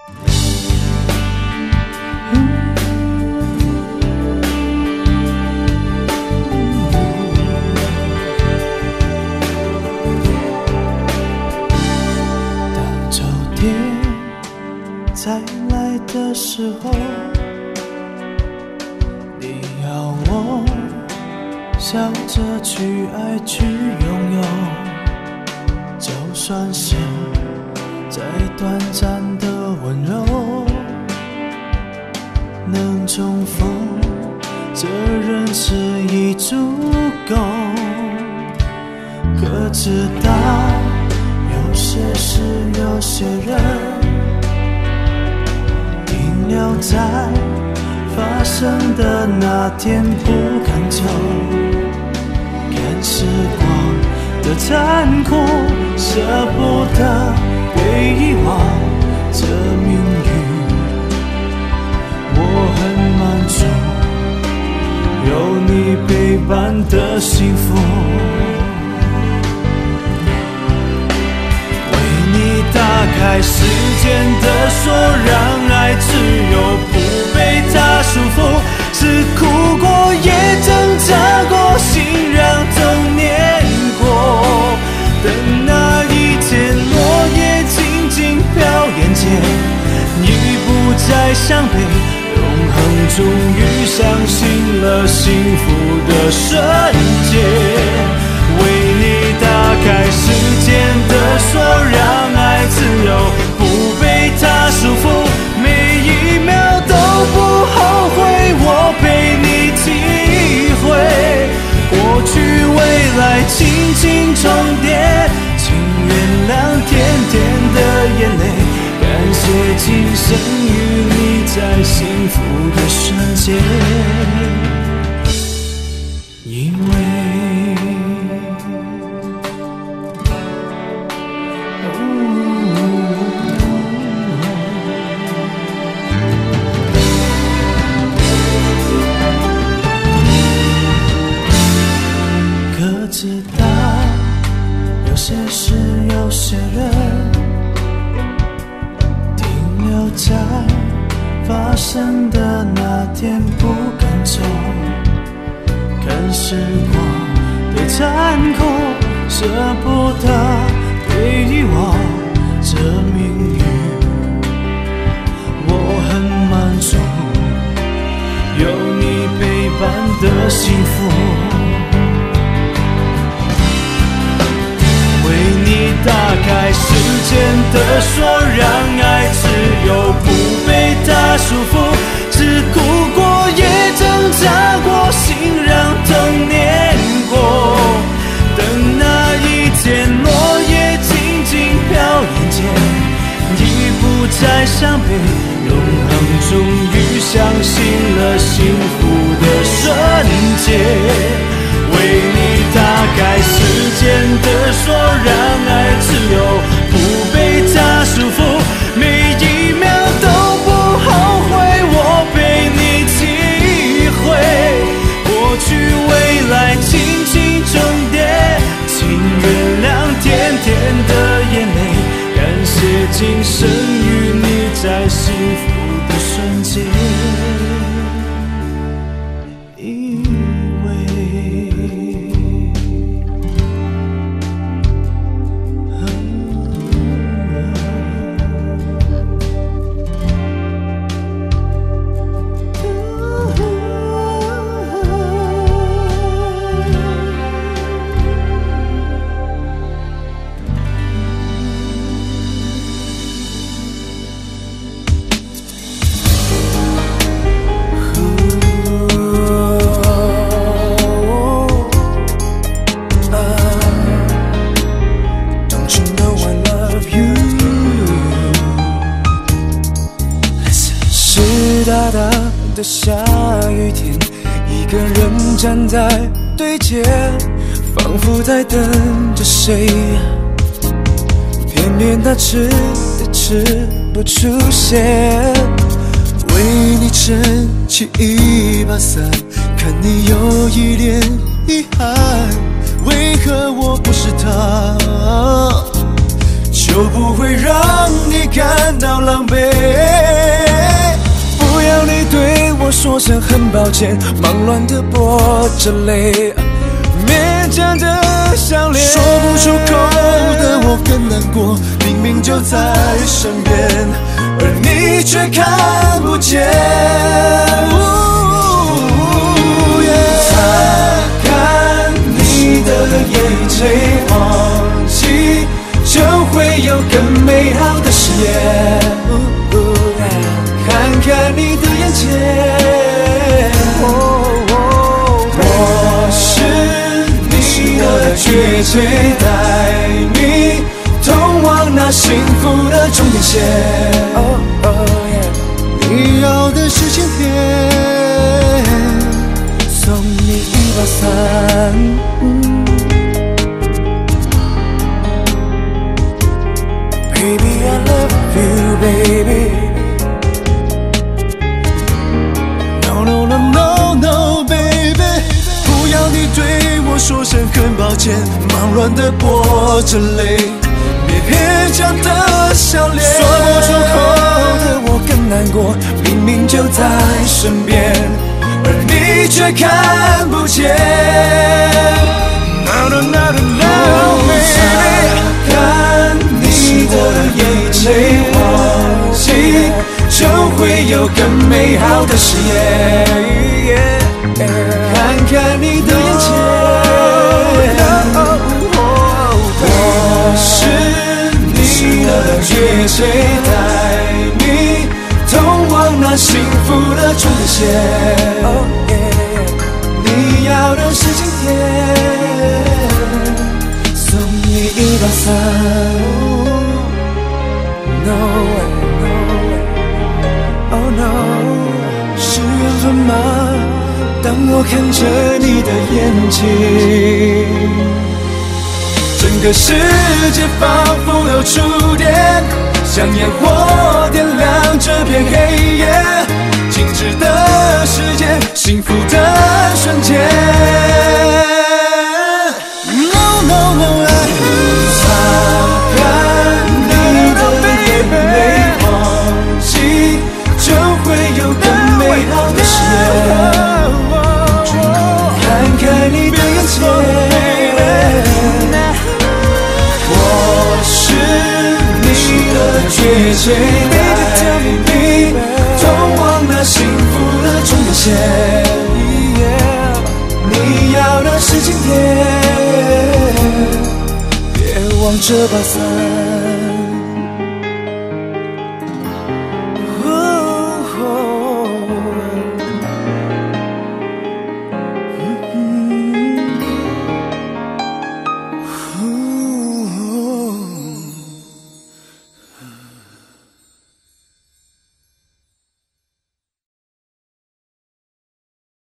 当秋天再来的时候，你要我笑着去爱去拥有，就算是再短暂的温柔，能重逢这人世已足够。可知道有些事有些人定留在发生的那天不敢走，看时光的残酷，舍不得被遗忘，这命运我很满足，有你陪伴的幸福。为你打开时间的锁，让爱自由，不被它束缚，是哭过也挣扎过，心让痛碾过。等那一天落叶静静飘眼前，已不再伤悲，永恒终于相信了幸福的瞬间。为你打开时间的锁，让爱自由，不被它束缚，每一秒都不后悔，我陪你体会过去未来轻轻重叠，请原谅甜甜的眼泪，感谢今生与你在幸福的瞬间。因为可知道有些事有些人停留在发生的那天不敢走，看时光的残酷，舍不得被遗忘，这命运我很满足，有你陪伴的幸福。为你打开时间的锁，让爱自由，不被它束缚，只哭过也挣扎过，心让痛碾过。等那一天落叶静静飘眼前，已不再伤悲，永恒终于相信了幸福的瞬间。为你打开时间的锁，让爱自由，不被它束缚，每一秒都不后悔，我陪你体会过去未来轻轻重叠，请原谅甜甜的眼泪，感谢今生与你在幸福的瞬间。 大大的下雨天，一个人站在对街，仿佛在等着谁，偏偏他迟也迟不出现。为你撑起一把伞，看你有一脸遗憾，为何我不是他，就不会让你感感到狼狈。不要你对我说声很抱歉，忙乱的拨着泪，勉强的笑脸，说不出口的我更难过，明明就在身边，而你却看不见。擦干你的眼泪，忘记就会有更美好的视野。看看你的眼前，我是你的绝对，带你通往那幸福的终点线。你要的是晴天，送你一把伞。Baby, I love you, baby. No, no, no, no, no, baby. 不要你对我说声很抱歉，忙乱的拨着泪，勉强的笑脸，说不出口的我更难过，明明就在身边，而你却看不见。No, no, no, no, no, baby. 看你的眼泪，忘记就会有更美好的视野。看看你的眼前，我是你的绝对，带你通往那幸福的终点线。你要的是晴天，送你一把伞。No way, no way, oh no， 是缘分吗？当我看着你的眼睛，整个世界仿佛有触电，像烟火点亮这片黑夜，静止的时间，幸福的瞬间。No no no， 擦干你的眼泪，忘记就会有更美好的视野。看看你的眼前，我是你的绝对，带你通往那幸福的终点线。你要的是晴天，别忘这把伞。